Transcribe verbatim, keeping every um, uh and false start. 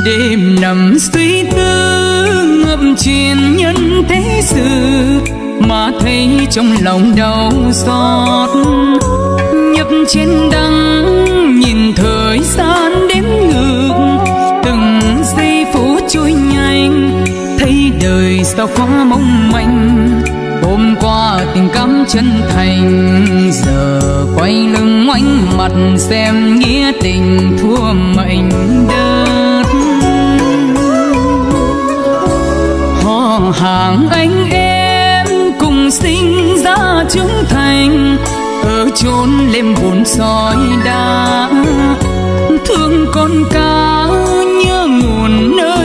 đêm nằm suy tư ngập chuyện nhân thế sự, mà thấy trong lòng đau xót. Nhấp trên đắng nhìn thời gian đếm ngược, từng giây phút trôi nhanh, thấy đời sao quá mong manh. Hôm qua tình cảm chân thành, giờ quay lưng ngoảnh mặt xem nghĩa tình thua mệnh đất. Họ hàng anh em cùng sinh ra trưởng thành, ở chốn lem bùn sỏi đá. Thương con cá nhớ nguồn nơi